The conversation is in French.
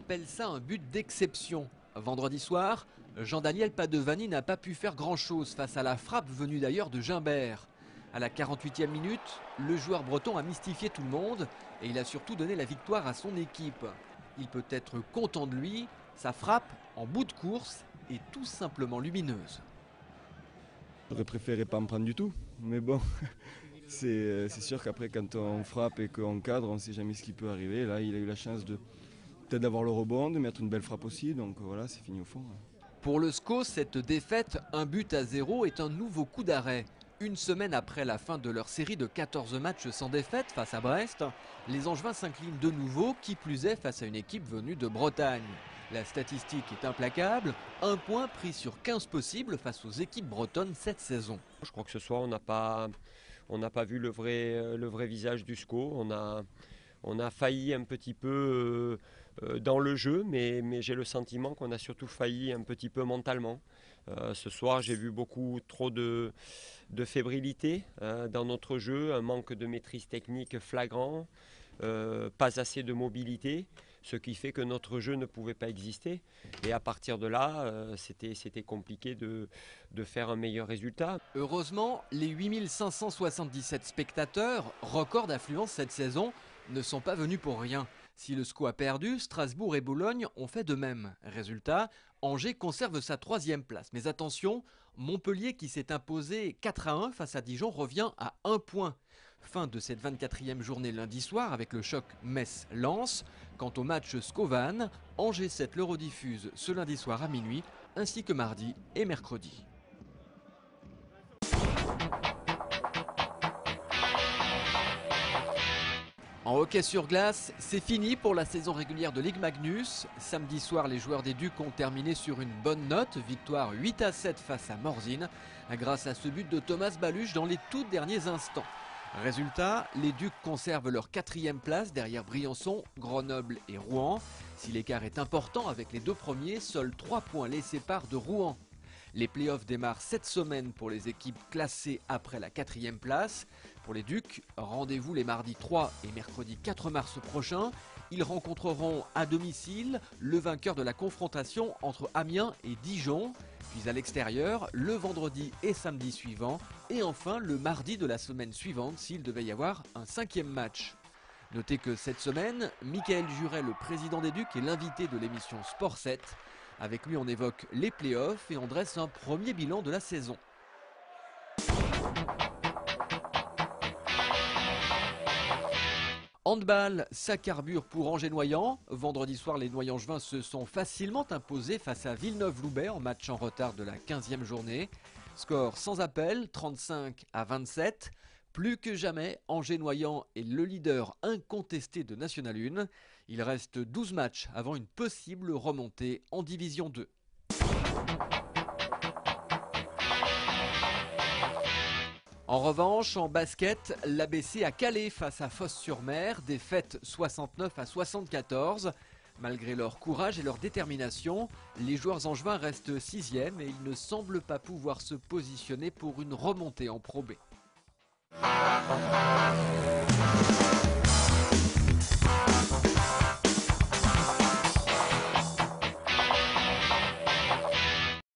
appelle ça un but d'exception. Vendredi soir, Jean-Daniel Padovani n'a pas pu faire grand-chose face à la frappe venue d'ailleurs de Gimbert. À la 48e minute, le joueur breton a mystifié tout le monde et il a surtout donné la victoire à son équipe. Il peut être content de lui, sa frappe en bout de course est tout simplement lumineuse. J'aurais préféré pas en prendre du tout, mais bon, c'est sûr qu'après quand on frappe et qu'on cadre, on ne sait jamais ce qui peut arriver. Là, il a eu la chance de peut-être d'avoir le rebond, de mettre une belle frappe aussi, donc voilà, c'est fini au fond. Pour le SCO, cette défaite, 1-0, est un nouveau coup d'arrêt. Une semaine après la fin de leur série de 14 matchs sans défaite face à Brest, les Angevins s'inclinent de nouveau, qui plus est face à une équipe venue de Bretagne. La statistique est implacable, 1 point pris sur 15 possibles face aux équipes bretonnes cette saison. Je crois que ce soir, on n'a pas vu le vrai visage du SCO. On a failli un petit peu dans le jeu, mais j'ai le sentiment qu'on a surtout failli un petit peu mentalement. Ce soir, j'ai vu beaucoup trop de fébrilité dans notre jeu, un manque de maîtrise technique flagrant, pas assez de mobilité, ce qui fait que notre jeu ne pouvait pas exister. Et à partir de là, c'était compliqué de faire un meilleur résultat. Heureusement, les 8577 spectateurs, record d'affluence cette saison, ne sont pas venus pour rien. Si le SCO a perdu, Strasbourg et Bologne ont fait de même. Résultat, Angers conserve sa 3e place. Mais attention, Montpellier qui s'est imposé 4-1 face à Dijon revient à 1 point. Fin de cette 24e journée lundi soir avec le choc Metz-Lens. Quant au match SCO-Vannes, Angers 7 le rediffuse ce lundi soir à minuit, ainsi que mardi et mercredi. En hockey sur glace, c'est fini pour la saison régulière de Ligue Magnus. Samedi soir, les joueurs des Ducs ont terminé sur une bonne note. Victoire 8-7 face à Morzine, grâce à ce but de Thomas Baluch dans les tout derniers instants. Résultat, les Ducs conservent leur 4e place derrière Briançon, Grenoble et Rouen. Si l'écart est important avec les 2 premiers, seuls 3 points les séparent de Rouen. Les playoffs démarrent cette semaine pour les équipes classées après la 4e place. Pour les Ducs, rendez-vous les mardis 3 et mercredi 4 mars prochains. Ils rencontreront à domicile le vainqueur de la confrontation entre Amiens et Dijon. Puis à l'extérieur, le vendredi et samedi suivant. Et enfin le mardi de la semaine suivante s'il devait y avoir un 5e match. Notez que cette semaine, Michael Juret, le président des Ducs, est l'invité de l'émission Sport 7. Avec lui, on évoque les playoffs et on dresse un premier bilan de la saison. Handball, ça carbure pour Angers-Noyant. Vendredi soir, les Noyangevins se sont facilement imposés face à Villeneuve-Loubet en match en retard de la 15e journée. Score sans appel, 35-27. Plus que jamais, Angers-Noyant est le leader incontesté de National 1. Il reste 12 matchs avant une possible remontée en Division 2. En revanche, en basket, l'ABC a calé face à Fos-sur-Mer, défaite 69-74. Malgré leur courage et leur détermination, les joueurs angevins restent 6e et ils ne semblent pas pouvoir se positionner pour une remontée en Pro B.